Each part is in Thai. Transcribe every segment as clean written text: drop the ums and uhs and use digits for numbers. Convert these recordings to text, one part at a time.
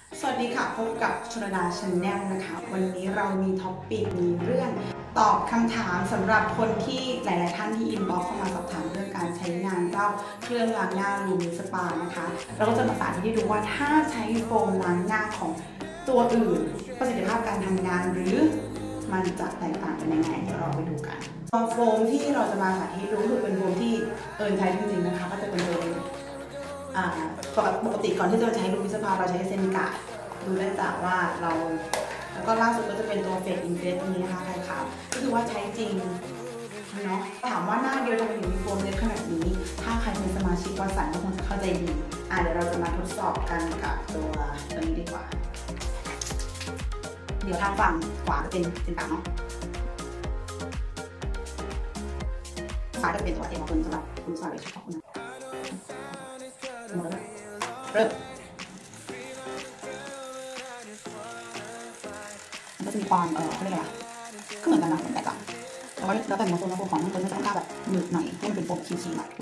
สวัสดีค่ะพบกับชลดาชาแนลนะคะวันนี้เรามีท็อปปิกมีเรื่องตอบคำถามสำหรับคนที่หลายๆท่านที่อินบ็อกซ์เข้ามาสอบถามเรื่องการใช้งานเจ้าเครื่องล้างหน้าลูมิสปานะคะเราก็จะมาสาธิตให้ดูว่าถ้าใช้โฟมล้างหน้าของตัวอื่นประสิทธิภาพการทำงานหรือมันจะแตกต่างกันยังไงเดี๋ยวเราไปดูกันตัวโฟมที่เราจะมาสาธิตดูคือเป็นโฟมที่ใช้จริงๆนะคะก็จะเป็นโฟมปกติก่อนที่จะใช้ลูมิสปาเราใช้เซนกาดูได้จากว่าเราแล้วก็ล่าสุดก็จะเป็นตัวเฟกอินเฟสนี้นะคะใครขาวก็คือว่าใช้จริงเนาะถามว่าหน้าเดียวทำไมถึงมีโฟมเยอะขนาดนี้ถ้าใครเป็นสมาชิกวัดสันก็คงจะเข้าใจดีเดี๋ยวเราจะมาทดสอบกันกับตัวนี้ดีกว่าเดี๋ยวทางฝั่งขวาจะเป็นเซนกาเนาะซ้ายจะเป็นตัวเอ็มคนสำหรับคุณสาวเลยเฉพาะคุณเริ่มมันก็จะมีความเขาเรียกอะไรก็เหมือนกันนะแต่ต่างแต่ว่าแล้วแต่โฟมของมันก็จะต้องการแบบหนึบหน่อยให้มันเป็นโฟมชิวๆหน่อย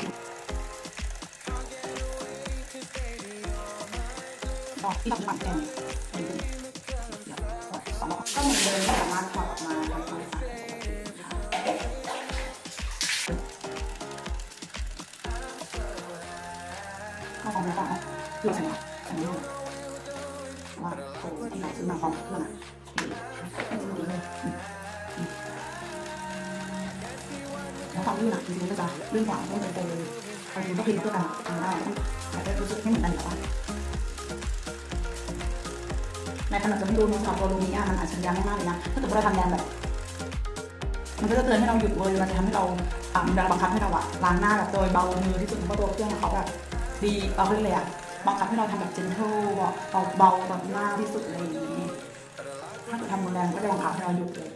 ก็ที่เราจะปั่นแกงสองก็เหมือนเดิมสามารถถอดออกมาทำความสะอาดเข้าของไม่ต้องเราใส่ว่าโฟมที่เราซื้อมาพร้อมเครื่องแล้วความลื่นจริงๆก็จะลื่นกว่าต้องเป็นโฟมบางทีก็พิมพ์เพื่อกันทำได้แต่ก็รู้สึกไม่เหมือนกันหรอกในขณะจะไม่รู้นะครับตัวลูมิมันอาจจะยากมากเลยนะถ้าเกิดเราทำงานแบบมันก็จะเตือนให้เราหยุดเลยมันจะทำให้เราบังคับให้เราล้างหน้าแบบโดยเบามือที่สุดเพราะตัวเครื่องเขาแบบดีเอาขึ้นเลยบังคับให้เราทำแบบเจนเทลเบาแบบหน้าที่สุดอะไรอย่างนี้ถ้าเกิดทำรุนแรงก็จะบังคับให้เราหยุดเลย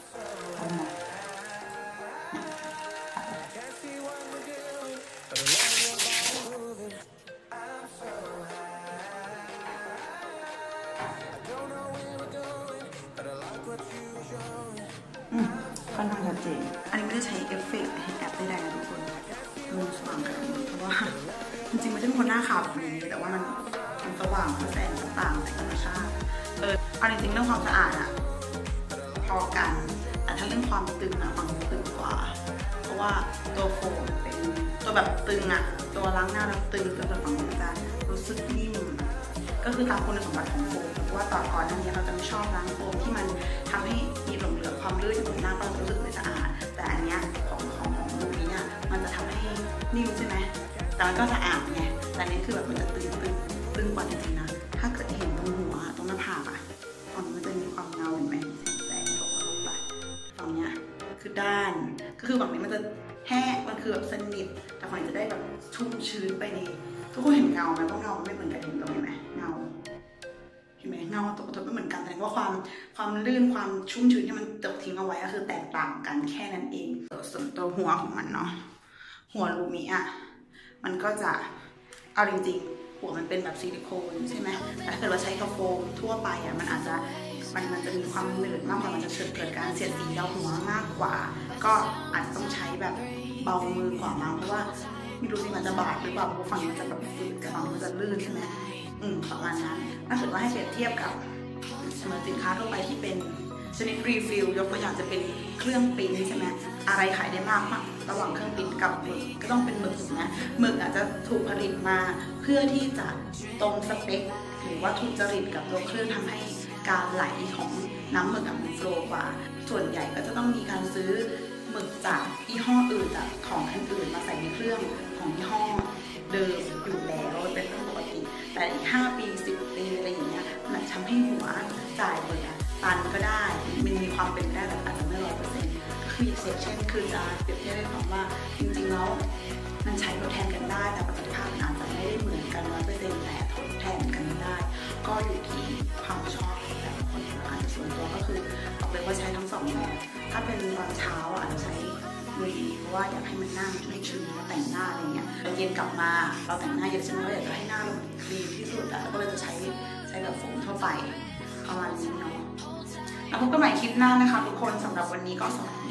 ค่อนข้างชัดเจนอันนี้ไม่ได้ใช้เอฟเฟกต์ให้แอปได้นะทุกคนมันสว่างแบบนี้เพราะว่าจริงๆไม่ใช่เป็นคนหน้าขาวแบบนี้แต่ว่ามันสว่างแสงต่างๆจากธรรมชาติเอาจริงๆเรื่องความสะอาดพอกันแต่ถ้าเรื่องความตึงฝั่งตึงกว่าเพราะว่าตัวโฟมเป็นตัวแบบตึงตัวล้างหน้าแล้วตึงตัวฝั่งมันจะรู้สึกนิ่มก็คือตามคุณสมบัติของโฟมเพราะว่าต่อก่อนหน้านี้เราจะไม่ชอบล้างโฟมที่มันทำให้มีหลงเหลือความลื่นอยู่บนหน้าก็รู้สึกไม่สะอาดแต่อันนี้ของลูมิเนี่ยมันจะทำให้นิ่มใช่ไหมแต่มันก็สะอาดไงแต่นี้คือแบบมันจะตึงกว่าจริงๆนะถ้าเกิดเห็นตรงหัวตรงหน้าผากฝั่งมันจะมีความเงาเห็นไหมแสงตกลงไปฝั่งเนี้ยคือด้านก็คือฝั่งนี้มันจะแห้งมันคือแบบสนิทแต่ฝั่งนี้จะได้แบบชุ่มชื้นไปในทุกคนเห็นเงาไหมเพราะเงาไม่เหมือนกันเห็นตรงนี้ไหมเงาเห็นไหมเงาตกกระทบไม่เหมือนกันแต่ว่าความลื่นความชุ่มชื้นที่มันตกทิ้งเอาไว้ก็คือแตกต่างกันแค่นั้นเองส่วนตัวหัวของมันเนาะหัวลูมิมันก็จะเอาจริงๆหัวมันเป็นแบบซิลิโคนใช่ไหมแต่ถ้าเกิดเราใช้กระโฟมทั่วไปมันอาจจะมันจะมีความหนืดมากกว่ามันจะเกิดการเสียดสีเราหัวมากกว่าก็อาจจะต้องใช้แบบเบามือกว่ามั้งเพราะว่าไม่รู้สิมันจะบาดหรือเปล่าเพราะฝั่งมันจะแบบฝืดกับฝั่งมันจะลื่นใช่ไหมประมาณนั้นถ้าเกิดว่าให้เปรียบเทียบกับสินค้าทั่วไปที่เป็นชนิดรีฟิลยกตัวอย่างจะเป็นเครื่องปริ้นใช่ไหมอะไรขายได้มากระหว่างเครื่องปริ้นกับหมึกก็ต้องเป็นหมึกนะหมึกอาจจะถูกผลิตมาเพื่อที่จะตรงสเปคหรือว่าถูกจริตกับตัวเครื่องทำให้การไหลของน้ำหมึกมันโฟลว์กว่าส่วนใหญ่ก็จะต้องมีการซื้อหมึกจากยี่ห้ออื่นจากของอันอื่นมาใส่ในเครื่องของยี่ห้อเดิมอยู่แล้วเป็นเรื่องปกติแต่อีก5 ปี10 ปีอะไรอย่างเงี้ยมันทำให้หัวจ่ายเลยตันก็ได้มันมีความเป็นได้แต่อาจจะไม่100%คือเช่นคือจะเปรียบเทียบให้ฟังว่าจริงๆแล้วมันใช้ทดแทนกันได้แต่ประสิทธิภาพอาจจะไม่ได้เหมือนกัน100%แต่ทดแทนกันได้ก็อยู่ที่ความชอบของแต่ละคนอาจจะส่วนตัวก็คือบอกเลยว่าใช้ทั้ง2แบบถ้าเป็นตอนเช้าอาจจะใช้มือเพราะว่าอยากให้มันหน้ามันชื้นแต่งหน้าอะไรเงี้ยเย็นกลับมาเราแต่งหน้าเย็นใช่ไหมเราอยากจะให้หน้าเราคลีนที่สุดแล้วก็เลยจะใช้แบบโฟมทั่วไปประมาณนี้เนาะแล้วพบกันใหม่คลิปหน้านะคะทุกคนสำหรับวันนี้ก็สวัสดี